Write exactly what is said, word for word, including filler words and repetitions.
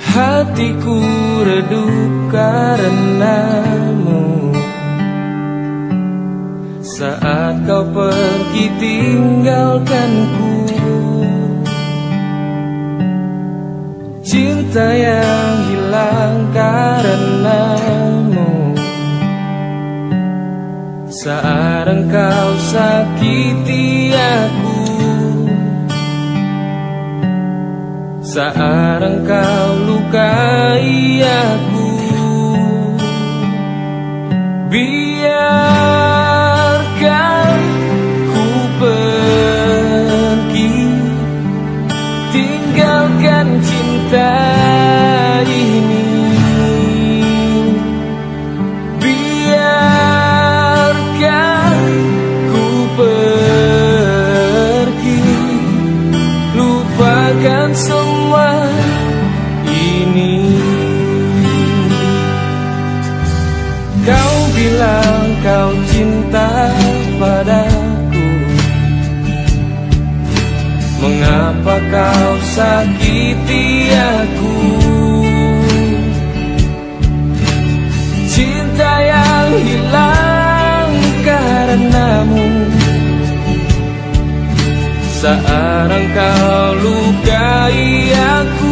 Hatiku redup karenamu. Saat kau pergi tinggalkanku, cinta yang hilang karenamu. Saat engkau sakiti aku, saat engkau lukai aku, biarkan ku pergi, tinggalkan cinta ini. Biarkan ku pergi, lupakan semua ini. Kau bilang kau cinta padaku, mengapa kau sakiti aku? Cinta yang hilang karenamu. Saat engkau lukai aku,